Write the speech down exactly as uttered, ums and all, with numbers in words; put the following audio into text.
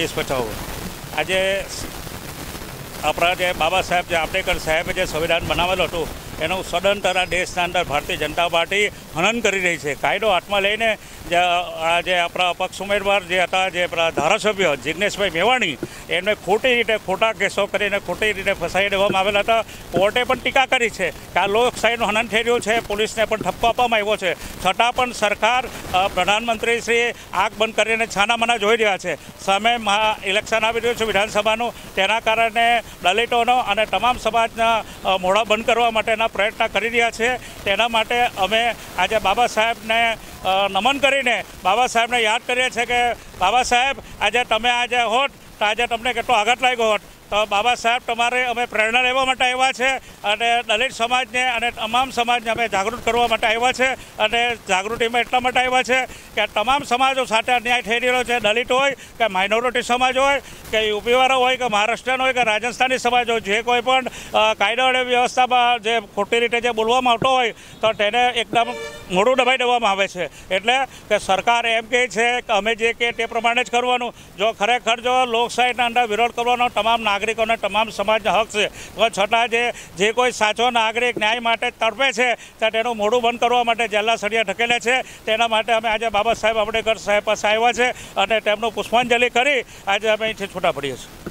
देश बचाओ। आज अपना जे बाबा साहेब जे आंबेडकर साहेबे जे संविधान बनावेલુं हतुं एનું સદંતર આ દેશના અંદર ભારતીય જનતા પાર્ટી હનન કરી રહી છે। કાયદો હાથમાં લઈને જે આ જે આપણા અપક્ષ ઉમેદવાર જે હતા જે આપણા ધારાસભ્ય જિજ્ઞેશભાઈ મેવાણી એમને ખોટી રીતે ખોટા કેસો કરીને ખોટી રીતે ફસાઈ દેવામાં આવેલા હતા। કોર્ટે પણ ટીકા કરી છે કે આ લોકશાહીનું હનન થઈ રહ્યું છે, પોલીસને પણ ઠપકો આપવામાં આવ્યો છે, છતાં પણ સરકાર પ્રધાનમંત્રીશ્રી આંખ બંધ કરીને છાનામાના જોઈ રહ્યા છે। સામે ઇલેક્શન આવી રહ્યું છે વિધાનસભાનું, તેના કારણે દલિતોનો અને તમામ સમાજના મોઢા બંધ કરવા માટેના પ્રયત્ન કરી રહ્યા છે। તેના માટે અમે આજે બાબા સાહેબને નમન કરીને બાબા સાહેબને યાદ કરીએ છીએ કે બાબા સાહેબ આજે તમે આજે હોત તો આજે તમને કેટલો આઘાત લાગ્યો હોત। તો બાબા સાહેબ તમારે અમે પ્રેરણા લેવા માટે આવ્યા છે અને દલિત સમાજને અને તમામ સમાજને અમે જાગૃત કરવા માટે આવ્યા છે અને જાગૃતિમાં એટલા માટે આવ્યા છે કે તમામ સમાજો સાથે અન્યાય થઈ રહ્યો છે। દલિત હોય કે માઇનોરિટી સમાજ હોય કે યુપીવાળો હોય કે મહારાષ્ટ્રનો હોય કે રાજસ્થાની સમાજ હોય, જે કોઈ પણ કાયદો અને વ્યવસ્થામાં જે ખોટી રીતે જે બોલવામાં આવતો હોય તો તેને એકદમ મોઢું દબાઈ દેવામાં આવે છે। એટલે કે સરકાર એમ કહે છે કે અમે જે કહે તે પ્રમાણે જ કરવાનું। જો ખરેખર જો લોકશાહીના અંદર વિરોધ કરવાનો તમામ નાગરિકોને તમામ સમાજનો હક છે, તો છતાં જે જે કોઈ સાચો નાગરિક ન્યાય માટે તડપે છે તો તેનું મોઢું બંધ કરવા માટે જેલના સળિયા ઢકેલે છે। તેના માટે અમે આજે બાબા સાહેબ આંબેડકર સાહેબ પાસે આવ્યા છે અને તેમનું પુષ્પાંજલિ કરી આજે અમે અહીંથી છૂટા પડીએ છીએ।